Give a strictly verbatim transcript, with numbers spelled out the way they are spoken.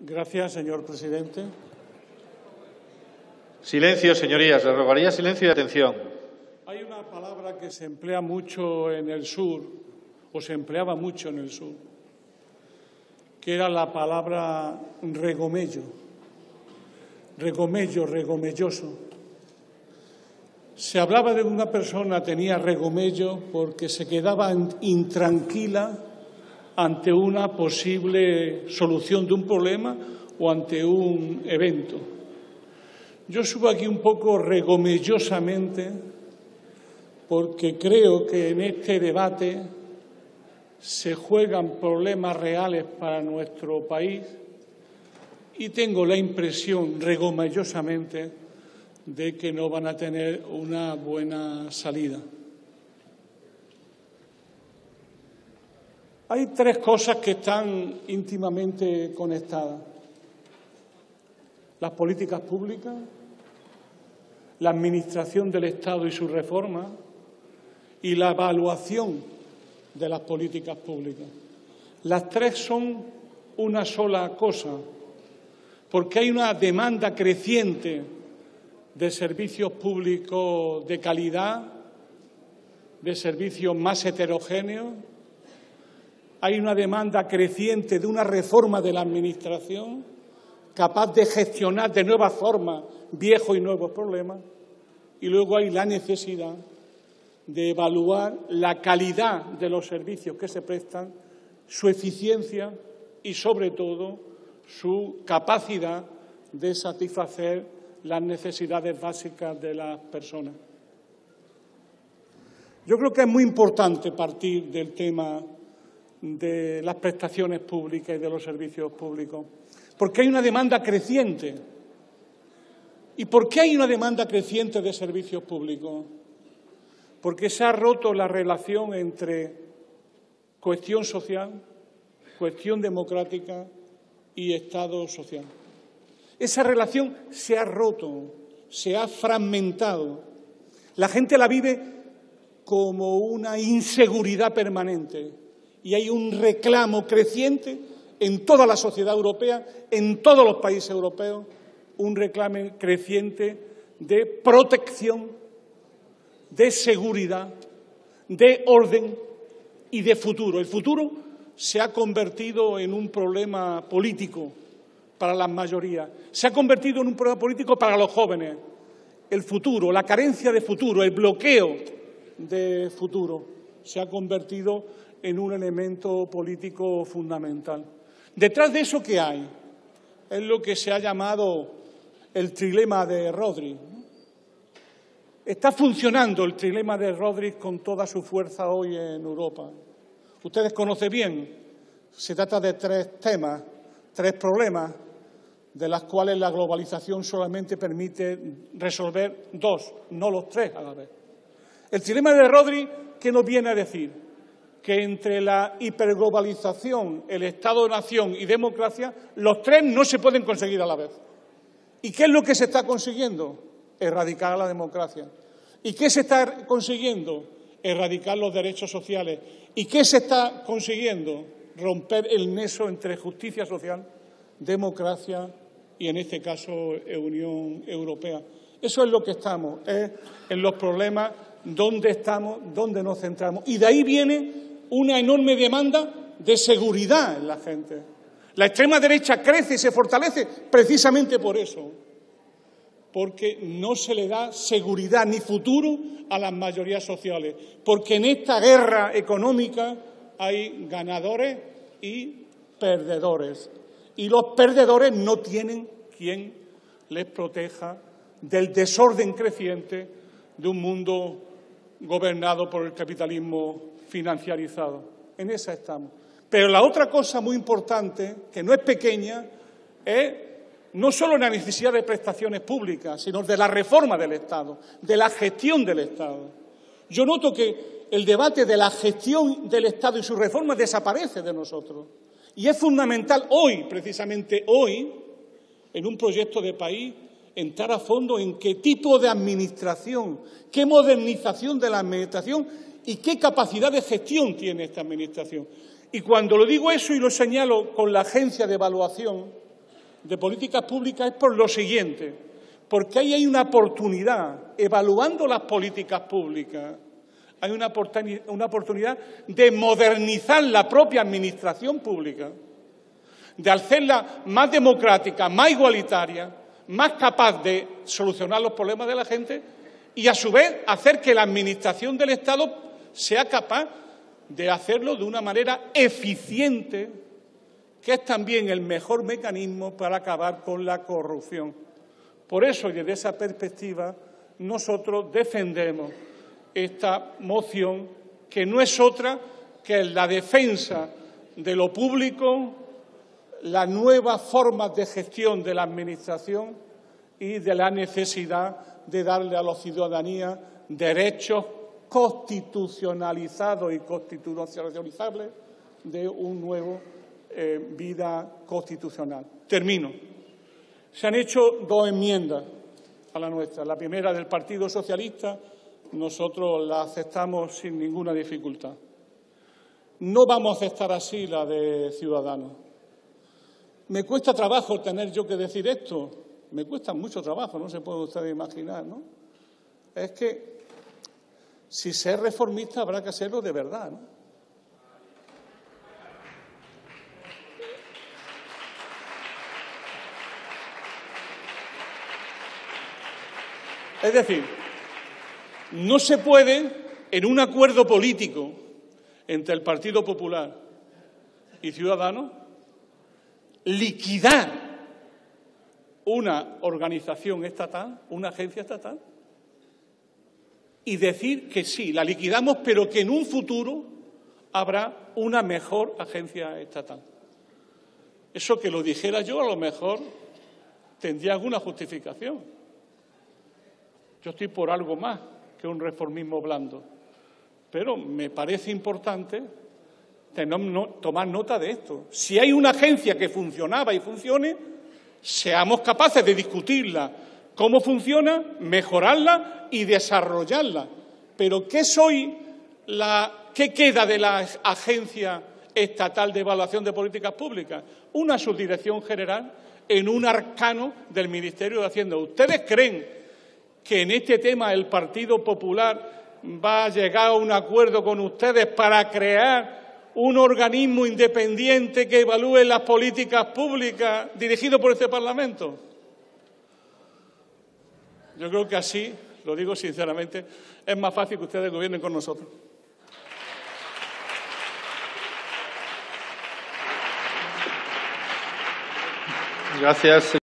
Gracias, señor presidente. Silencio, señorías. Les rogaría silencio y atención. Hay una palabra que se emplea mucho en el sur, o se empleaba mucho en el sur, que era la palabra regomello. Regomello, regomelloso. Se hablaba de que una persona tenía regomello porque se quedaba intranquila ante una posible solución de un problema o ante un evento. Yo subo aquí un poco regomellosamente porque creo que en este debate se juegan problemas reales para nuestro país y tengo la impresión, regomellosamente, de que no van a tener una buena salida. Hay tres cosas que están íntimamente conectadas: las políticas públicas, la administración del Estado y su reforma y la evaluación de las políticas públicas. Las tres son una sola cosa, porque hay una demanda creciente de servicios públicos de calidad, de servicios más heterogéneos. Hay una demanda creciente de una reforma de la Administración capaz de gestionar de nuevas formas viejos y nuevos problemas. Y luego hay la necesidad de evaluar la calidad de los servicios que se prestan, su eficiencia y, sobre todo, su capacidad de satisfacer las necesidades básicas de las personas. Yo creo que es muy importante partir del tema de las prestaciones públicas y de los servicios públicos, porque hay una demanda creciente. ¿Y por qué hay una demanda creciente de servicios públicos? Porque se ha roto la relación entre cuestión social, cuestión democrática y Estado social. Esa relación se ha roto, se ha fragmentado. La gente la vive como una inseguridad permanente y hay un reclamo creciente en toda la sociedad europea, en todos los países europeos, un reclamo creciente de protección, de seguridad, de orden y de futuro. El futuro se ha convertido en un problema político para las mayorías, se ha convertido en un problema político para los jóvenes. El futuro, la carencia de futuro, el bloqueo de futuro se ha convertido en un elemento político fundamental. Detrás de eso, ¿qué hay? Es lo que se ha llamado el trilema de Rodrik. Está funcionando el trilema de Rodrik con toda su fuerza hoy en Europa. Ustedes conocen bien, se trata de tres temas, tres problemas, de las cuales la globalización solamente permite resolver dos, no los tres a la vez. El trilema de Rodrik, ¿qué nos viene a decir? Que entre la hiperglobalización, el Estado-nación y democracia, los tres no se pueden conseguir a la vez. ¿Y qué es lo que se está consiguiendo? Erradicar la democracia. ¿Y qué se está consiguiendo? Erradicar los derechos sociales. ¿Y qué se está consiguiendo? Romper el nexo entre justicia social, democracia y, en este caso, Unión Europea. Eso es lo que estamos, es en los problemas donde estamos, donde nos centramos. Y de ahí viene una enorme demanda de seguridad en la gente. La extrema derecha crece y se fortalece precisamente por eso, porque no se le da seguridad ni futuro a las mayorías sociales, porque en esta guerra económica hay ganadores y perdedores, y los perdedores no tienen quien les proteja del desorden creciente de un mundo gobernado por el capitalismo financiarizado. En esa estamos. Pero la otra cosa muy importante, que no es pequeña, es no solo la necesidad de prestaciones públicas, sino de la reforma del Estado, de la gestión del Estado. Yo noto que el debate de la gestión del Estado y su reforma desaparece de nosotros. Y es fundamental hoy, precisamente hoy, en un proyecto de país, entrar a fondo en qué tipo de administración, qué modernización de la administración y qué capacidad de gestión tiene esta administración. Y cuando lo digo eso y lo señalo con la agencia de evaluación, de políticas públicas es por lo siguiente, porque ahí hay una oportunidad, evaluando las políticas públicas, hay una oportunidad de modernizar la propia administración pública, de hacerla más democrática, más igualitaria, más capaz de solucionar los problemas de la gente y, a su vez, hacer que la administración del Estado sea capaz de hacerlo de una manera eficiente, que es también el mejor mecanismo para acabar con la corrupción. Por eso, y desde esa perspectiva, nosotros defendemos esta moción, que no es otra que la defensa de lo público, las nuevas formas de gestión de la Administración y de la necesidad de darle a la ciudadanía derechos constitucionalizados y constitucionalizables de una nueva eh, vida constitucional. Termino. Se han hecho dos enmiendas a la nuestra. La primera, del Partido Socialista, nosotros la aceptamos sin ninguna dificultad. No vamos a aceptar así la de Ciudadanos. Me cuesta trabajo tener yo que decir esto, me cuesta mucho trabajo, no se puede usted imaginar, ¿no? Es que si ser reformista habrá que hacerlo de verdad, ¿no? Es decir, no se puede, en un acuerdo político entre el Partido Popular y Ciudadanos, liquidar una organización estatal, una agencia estatal, y decir que sí, la liquidamos, pero que en un futuro habrá una mejor agencia estatal. Eso, que lo dijera yo, a lo mejor tendría alguna justificación. Yo estoy por algo más que un reformismo blando, pero me parece importante tomar nota de esto. Si hay una agencia que funcionaba y funcione, seamos capaces de discutirla, cómo funciona, mejorarla y desarrollarla. Pero ¿qué soy la, qué queda de la Agencia Estatal de Evaluación de Políticas Públicas? Una subdirección general en un arcano del Ministerio de Hacienda. ¿Ustedes creen que en este tema el Partido Popular va a llegar a un acuerdo con ustedes para crear un organismo independiente que evalúe las políticas públicas dirigido por este Parlamento? Yo creo que así, lo digo sinceramente, es más fácil que ustedes gobiernen con nosotros. Gracias.